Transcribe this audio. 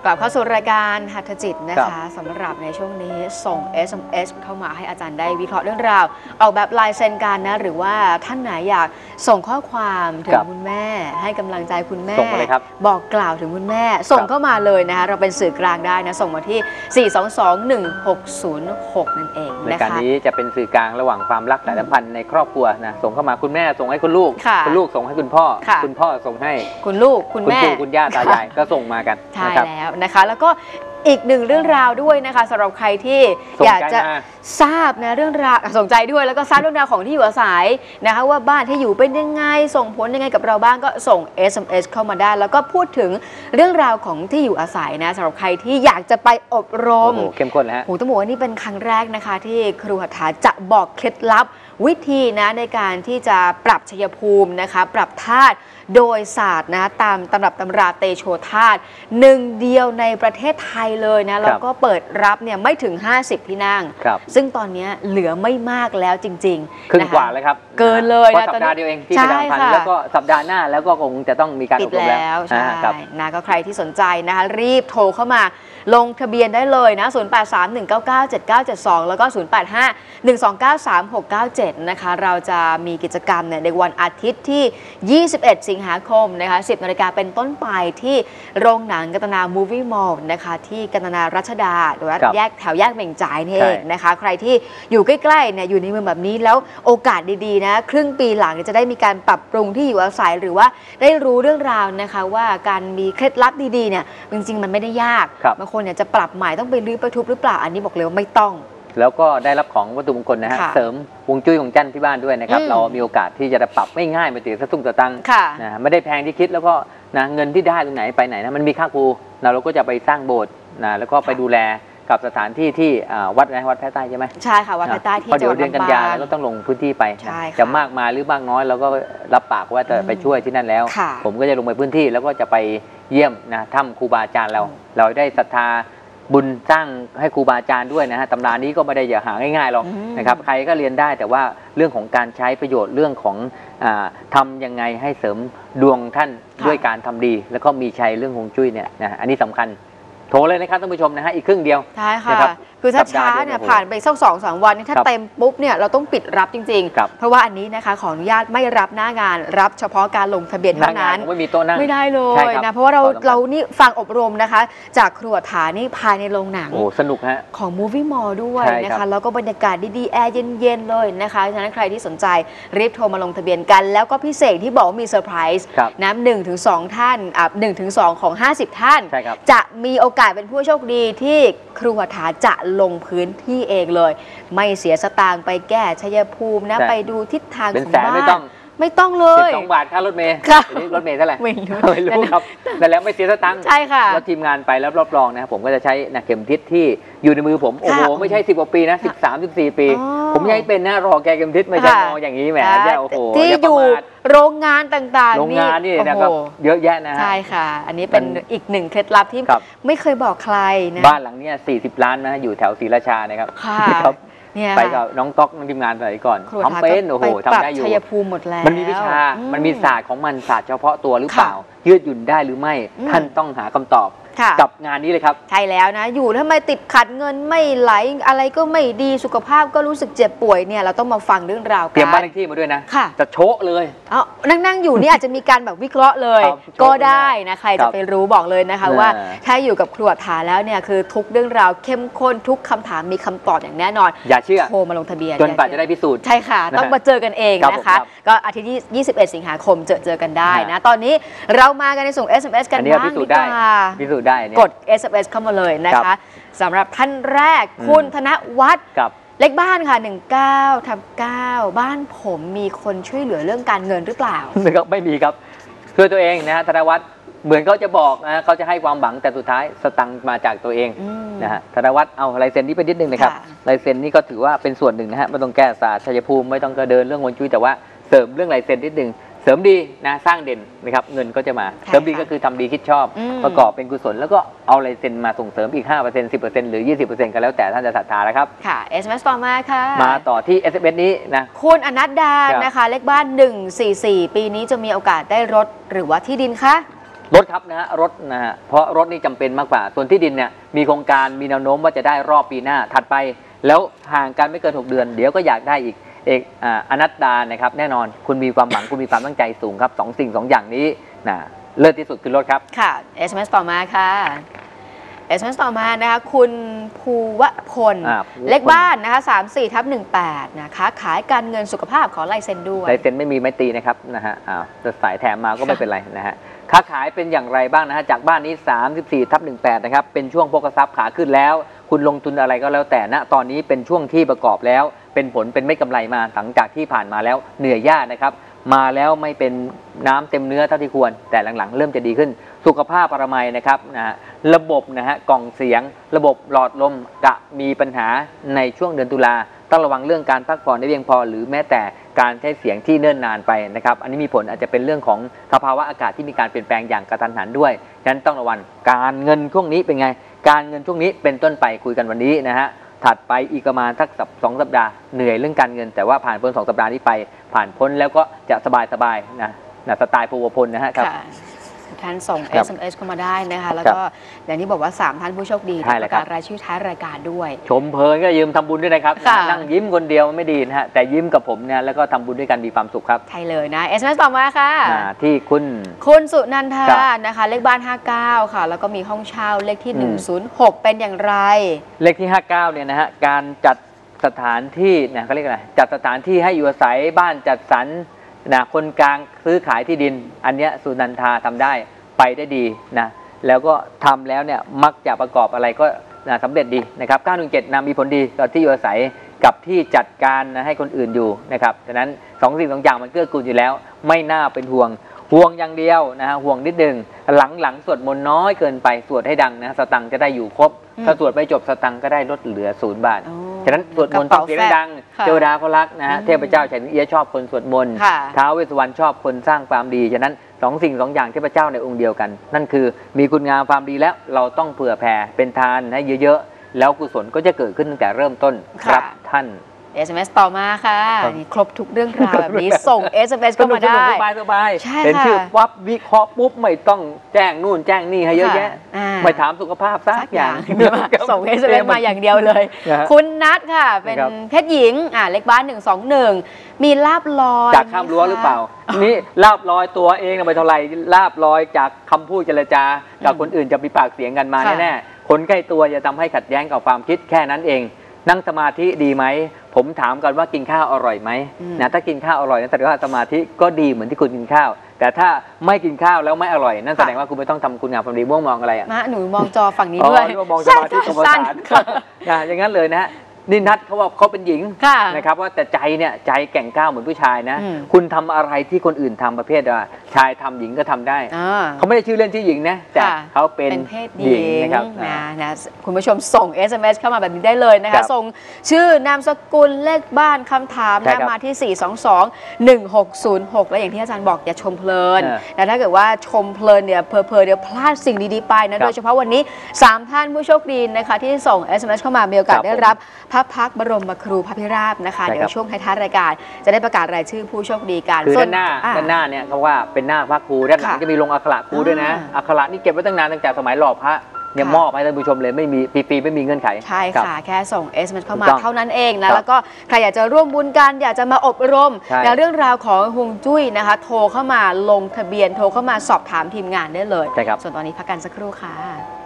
กลับเข้าสู่รายการหัตถจิตนะคะสำหรับในช่วงนี้ส่ง SMS เข้ามาให้อาจารย์ได้วิเคราะห์เรื่องราวออกแบบลายเซ็นกันนะหรือว่าท่านไหนอยากส่งข้อความถึงคุณแม่ให้กำลังใจคุณแม่บอกกล่าวถึงคุณแม่ส่งเข้ามาเลยนะคะเราเป็นสื่อกลางได้นะส่งมาที่ 4221606 นั่นเองนะคะรายการนี้จะเป็นสื่อกลางระหว่างความรักและสัมพันธ์ในครอบครัวนะส่งเข้ามาคุณแม่ส่งให้คุณลูกคุณลูกส่งให้คุณพ่อคุณพ่อส่งให้คุณลูกคุณแม่คุณย่าตายายก็ส่งมากันใช่แล้วนะคะแล้วก็อีกหนึ่งเรื่องราวด้วยนะคะสำหรับใครที่อยากจะทราบนะเรื่องราวสนใจด้วยแล้วก็ทราบเรื่องราวของที่อยู่อาศัยนะคะว่าบ้านที่อยู่เป็นยังไงส่งผลยังไงกับเราบ้างก็ส่ง SMS เข้ามาได้แล้วก็พูดถึงเรื่องราวของที่อยู่อาศัยนะสำหรับใครที่อยากจะไปอบรมเข้มข้นแล้วต้องบอกว่านี่เป็นครั้งแรกนะคะที่ครูหัตถาจะบอกเคล็ดลับวิธีนะในการที่จะปรับชัยภูมินะคะปรับธาตุโดยศาสตร์นะตามตำรับตำราเตโชธาตุหนึ่งเดียวในประเทศไทยเลยนะแล้วก็เปิดรับเนี่ยไม่ถึง50ที่นั่งซึ่งตอนนี้เหลือไม่มากแล้วจริงๆครึ่งกว่าเลยครับเกินเลยนะสัปดาห์เดียวเองที่ประชาสัมพันธ์แล้วก็สัปดาห์หน้าแล้วก็คงจะต้องมีการอบรมแล้วใช่นะก็ใครที่สนใจนะคะรีบโทรเข้ามาลงทะเบียนได้เลยนะ0831997972แล้วก็0851293697นะคะเราจะมีกิจกรรมเนี่ยในวันอาทิตย์ที่21สิงหาคมนะคะ 10 นาฬิกาเป็นต้นไปที่โรงหนังกัตนามูฟวี่มอลล์นะคะที่กัตนารัชดาหรือว่าแยกแถวแยกเหม่งจ่ายนี่เองนะคะใครที่อยู่ใกล้ๆเนี่ยอยู่ในเมืองแบบนี้แล้วโอกาสดีๆนะครึ่งปีหลังจะได้มีการปรับปรุงที่อยู่อาศัยหรือว่าได้รู้เรื่องราวนะคะว่าการมีเคล็ดลับดีๆเนี่ยจริงๆมันไม่ได้ยากบางคนเนี่ยจะปรับใหม่ต้องไปรื้อไปทุบหรือเปล่าอันนี้บอกเลยว่าไม่ต้องแล้วก็ได้รับของวัตถุมงคลนะฮะเสริมฮวงจุ้ยของจันที่บ้านด้วยนะครับเรามีโอกาสที่จะปรับไม่ง่ายไปตีสตุ้งสตังนะไม่ได้แพงที่คิดแล้วก็นะเงินที่ได้ตรงไหนไปไหนนะมันมีค่าครูเราก็จะไปสร้างโบสถ์นะแล้วก็ไปดูแลกับสถานที่ที่วัดนะวัดแพร่ใต้ใช่ไหมใช่ค่ะวัดแพร่ใต้ที่จังหวัดลำปางเดี๋ยวเดือนกันยาเราก็ต้องลงพื้นที่ไปจะมากมาหรือมากน้อยเราก็รับปากว่าจะไปช่วยที่นั่นแล้วผมก็จะลงไปพื้นที่แล้วก็จะไปเยี่ยมนะถ้ำครูบาอาจารย์เราได้ศรัทธาบุญสร้างให้ครูบาอาจารย์ด้วยนะฮะตำรานี้ก็ไม่ได้หาง่ายๆหรอกนะครับใครก็เรียนได้แต่ว่าเรื่องของการใช้ประโยชน์เรื่องของทำยังไงให้เสริมดวงท่านด้วยการทำดีแล้วก็มีชัยเรื่องฮวงจุ้ยเนี่ยนะอันนี้สำคัญโทรเลยนะครับท่านผู้ชมนะฮะอีกครึ่งเดียวใช่ค่ะคือถ้าช้าเนี่ยผ่านไปสัก2-3 วันถ้าเต็มปุ๊บเนี่ยเราต้องปิดรับจริงๆเพราะว่าอันนี้นะคะขออนุญาตไม่รับหน้างานรับเฉพาะการลงทะเบียนเท่านั้นไม่มีโต๊ะนั่งไม่ได้เลยนะเพราะว่าเรานี่ฟังอบรมนะคะจากครูหัตถานี่ภายในโรงหนังโอ้สนุกฮะของ Movie Mall ด้วยนะคะแล้วก็บรรยากาศดีๆแอร์เย็นๆเลยนะคะฉะนั้นใครที่สนใจรีบโทรมาลงทะเบียนกันแล้วก็พิเศษที่บอกมีเซอร์ไพรส์นะ1-2 ท่าน1-2ของ50 ท่านจะมีโอกาสเป็นผู้โชคดีที่ครูหัตถาจะลงพื้นที่เองเลยไม่เสียสตางค์ไปแก้ชัยภูมินะไปดูทิศทางของบ้านไม่ต้องเลย 12 บาทค่ารถเมล์นี่รถเมล์เท่าไหร่ไม่รู้ครับแต่แล้วไม่เสียสตางค์ใช่ค่ะแล้วทีมงานไปแล้วรับรองนะผมก็จะใช้เข็มทิศที่อยู่ในมือผมโอ้โหไม่ใช่10 กว่าปีนะ13-14 ปีผมใช้เป็นนะรอแกเข็มทิศไม่ใช่มองอย่างนี้แหมโอ้โหที่อยู่โรงงานต่างๆโรงงานนี่นะครับเยอะแยะนะใช่ค่ะอันนี้เป็นอีกหนึ่งเคล็ดลับที่ไม่เคยบอกใครนะบ้านหลังนี้40 ล้านนะอยู่แถวศรีราชานะครับไปกับน้องต๊อกน้องทีมงานสมัยก่อนทำเป็นโอ้โหทำได้อยู่ชัยภูมิหมดแล้วมันมีวิชามันมีศาสตร์ของมันศาสตร์เฉพาะตัวหรือเปล่ายืดหยุ่นได้หรือไม่ท่านต้องหาคำตอบกับงานนี้เลยครับใช่แล้วนะอยู่ทำไมติดขัดเงินไม่ไหลอะไรก็ไม่ดีสุขภาพก็รู้สึกเจ็บป่วยเนี่ยเราต้องมาฟังเรื่องราวกันเตรียมบ้านเลขที่มาด้วยนะจะโชะเลยนั่งอยู่นี่อาจจะมีการแบบวิเคราะห์เลยก็ได้นะใครจะไปรู้บอกเลยนะคะว่าถ้าอยู่กับครูหัตถาแล้วเนี่ยคือทุกเรื่องราวเข้มข้นทุกคำถามมีคำตอบอย่างแน่นอนอย่าเชื่อโทรมาลงทะเบียนจนกว่าจะได้พิสูจน์ใช่ค่ะต้องมาเจอกันเองนะคะก็อาทิตย์ที่21 สิงหาคมเจอกันได้นะตอนนี้เรามากันในส่ง SMS กันบ้างดีกว่าพิสูจน์ได้กด SMS เข้ามาเลยนะคะสำหรับท่านแรกคุณธนวัฒน์เลขบ้านค่ะ19/9บ้านผมมีคนช่วยเหลือเรื่องการเงินหรือเปล่าไม่มีครับคือตัวเองนะธนวัฒน์เหมือนเขาจะบอกนะเขาจะให้ความหวังแต่สุดท้ายสตังค์มาจากตัวเองนะฮะธนวัฒน์เอาลายเซ็นนี้ไปนิดนึงนะครับลายเซ็นนี้ก็ถือว่าเป็นส่วนหนึ่งนะฮะไม่ต้องแก้ศาสตร์ชัยภูมิไม่ต้องกระเดินเรื่องฮวงจุ้ยแต่ว่าเสริมเรื่องลายเซ็นนิดนึงเสริมดีนะสร้างเด่นนะครับเงินก็จะมาเสริมดีก็คือทำดีคิดชอบประกอบเป็นกุศลแล้วก็เอาลายเซ็นมาส่งเสริมอีก 5% 10% หรือ 20% กันแล้วแต่ท่านจะศรัทธาแล้วครับค่ะ SMS ต่อมาค่ะมาต่อที่ SMS นี้นะคุณอนัดดานะคะเลขบ้าน144ปีนี้จะมีโอกาสได้รถหรือว่าที่ดินคะรถครับนะฮะรถนะฮะเพราะรถนี่จำเป็นมากกว่าส่วนที่ดินเนี่ยมีโครงการมีแนวโน้มว่าจะได้รอบปีหน้าถัดไปแล้วห่างกันไม่เกิน6 เดือนเดี๋ยวก็อยากได้อีกอนัตตานะครับแน่นอนคุณมีความหวังคุณมีความตั้งใจสูงครับ2 สิ่ง 2 อย่างนี้นะเลิศที่สุดคือรถครับค่ะ SMS ต่อมาค่ะ SMS ต่อมานะคะคุณภูวพลเลขบ้านนะคะ34/18นะคะขายการเงินสุขภาพขอลายเซ็นด้วยลายเซ็นไม่มีไม่ตีนะครับนะฮะจะสายแถมมาก็ไม่เป็นไรนะฮะค้าขายเป็นอย่างไรบ้างนะฮะจากบ้านนี้34/18นะครับเป็นช่วงโภคทรัพย์ขาขึ้นแล้วคุณลงทุนอะไรก็แล้วแต่ณตอนนี้เป็นช่วงที่ประกอบแล้วเป็นผลเป็นไม่กำไรมาหลังจากที่ผ่านมาแล้วเหนื่อยยากนะครับมาแล้วไม่เป็นน้ำเต็มเนื้อเท่าที่ควรแต่หลังๆเริ่มจะดีขึ้นสุขภาพอนามัยนะครับนะระบบนะฮะกล่องเสียงระบบหลอดลมจะมีปัญหาในช่วงเดือนตุลาต้องระวังเรื่องการพักผ่อนได้เพียงพอหรือแม้แต่การใช้เสียงที่เนิ่นนานไปนะครับอันนี้มีผลอาจจะเป็นเรื่องของสภาวะอากาศที่มีการเปลี่ยนแปลงอย่างกระทันหันด้วยฉะนั้นต้องระวังการเงินช่วงนี้เป็นไงการเงินช่วงนี้เป็นต้นไปคุยกันวันนี้นะฮะถัดไปอีกประมาณสัก2 สัปดาห์เหนื่อยเรื่องการเงินแต่ว่าผ่านพ้น2 สัปดาห์นี้ไปผ่านพ้นแล้วก็จะสบายๆนะสไตล์ภูวพลนะฮะครับท่านส่ง SMS เข้ามาได้นะคะแล้วก็อย่างที่บอกว่า3 ท่านผู้โชคดีประกาศรายชื่อท้ายรายการด้วยชมเพลินก็ยืมทำบุญด้วยนะครับนั่งยิ้มคนเดียวไม่ดีนะฮะแต่ยิ้มกับผมเนี่ยแล้วก็ทำบุญด้วยกันมีความสุขครับใช่เลยนะ SMS ต่อมาค่ะที่คุณสุนันทานะคะเลขบ้าน59ค่ะแล้วก็มีห้องเช่าเลขที่106เป็นอย่างไรเลขที่59เนี่ยนะฮะการจัดสถานที่นะเขาเรียกอะไรจัดสถานที่ให้อยู่อาศัยบ้านจัดสรรนะคนกลางซื้อขายที่ดินอันเนี้ยสุนันทาทำได้ไปได้ดีนะแล้วก็ทำแล้วเนี่ยมักจะประกอบอะไรก็สำเร็จดีนะครับ917มีผลดีต่อที่อยู่อาศัยกับที่จัดการนะให้คนอื่นอยู่นะครับฉะนั้น2 สิ่ง 2 อย่างมันเกื้อกูลอยู่แล้วไม่น่าเป็นห่วงอย่างเดียวนะฮะห่วงนิดนึงหลังสวดมนต์น้อยเกินไปสวดให้ดังนะสตังค์จะได้อยู่ครบถ้าสวดไม่จบสตังค์ก็ได้ลดเหลือ0 บาทฉะนั้นสวดมนต์ต้องเสียงดังเทวดาเขารักนะฮะเทพเจ้าชัยเอี้ยชอบคนสวดมนต์ท้าวเวสสุวรรณชอบคนสร้างความดีฉะนั้น2 สิ่ง 2 อย่างเทพเจ้าในองค์เดียวกันนั่นคือมีคุณงามความดีแล้วเราต้องเผื่อแผ่เป็นทานให้เยอะๆแล้วกุศลก็จะเกิดขึ้นตั้งแต่เริ่มต้นครับท่าน SMS ต่อมาค่ะนี่ครบทุกเรื่องราวแบบนี้ส่ง SMS เข้ามาได้สบายๆเป็นชื่อวับวิเคราะห์ปุ๊บไม่ต้องแจ้งนู่นแจ้งนี่ให้เยอะแยะไม่ถามสุขภาพสักอย่างส่ง SMS มาอย่างเดียวเลยคุณนัทค่ะเป็นเพศหญิงเลขบ้าน121มีลาบลอยจากข้ามรั้วหรือเปล่านี่ลาบลอยตัวเองไม่เท่าไหร่ลาบลอยจากคำพูดเจรจากับคนอื่นจะมีปากเสียงกันมาแน่ๆคนใกล้ตัวจะทำให้ขัดแย้งกับความคิดแค่นั้นเองนั่งสมาธิดีไหมผมถามกันว่ากินข้าวอร่อยไหมนะถ้ากินข้าวอร่อยนั่นแสดงว่าสมาธิก็ดีเหมือนที่คุณกินข้าวแต่ถ้าไม่กินข้าวแล้วไม่อร่อยนั่นแสดงว่าคุณไม่ต้องทำคุณงามความดีม่วงมองอะไรอ่ะหนูมองจอฝั่งนี้ด้วยมองสมาธิกรรมฐานอย่างนั้นเลยนะนี่นัดเขาว่าเขาเป็นหญิงนะครับว่าแต่ใจเนี่ยใจแก่งก้าวเหมือนผู้ชายนะคุณทำอะไรที่คนอื่นทำประเภทว่าชายทำหญิงก็ทำได้เขาไม่ได้ชื่อเล่นที่หญิงนะแต่เขาเป็นเพศหญิงนะครับนะคุณผู้ชมส่ง SMS เข้ามาแบบนี้ได้เลยนะคะส่งชื่อนามสกุลเลขบ้านคำถามมาที่4221606และอย่างที่อาจารย์บอกอย่าชมเพลินแต่ถ้าเกิดว่าชมเพลินเนี่ยเพลินเดี๋ยวพลาดสิ่งดีๆไปนะโดยเฉพาะวันนี้3 ท่านผู้โชคดีนะคะที่ส่ง SMS เข้ามามีโอกาสได้รับพระพักบรมครูพระพิราบนะคะเดี๋ยวช่วงท้ายๆรายการจะได้ประกาศรายชื่อผู้โชคดีกันคือด้านหน้าเนี่ยเขาว่าเป็นหน้าพระครูด้านหลังจะมีลงอักขระครูด้วยนะอักขระนี่เก็บไว้ตั้งนานตั้งแต่สมัยหล่อพระเนี่ยมอบให้ท่านผู้ชมเลยไม่มีฟรีไม่มีเงื่อนไขใช่ค่ะแค่ส่ง SMS เข้ามาเท่านั้นเองนะแล้วก็ใครอยากจะร่วมบุญกันอยากจะมาอบรมในเรื่องราวของฮวงจุ้ยนะคะโทรเข้ามาลงทะเบียนโทรเข้ามาสอบถามทีมงานได้เลยส่วนตอนนี้พักกันสักครู่ค่ะ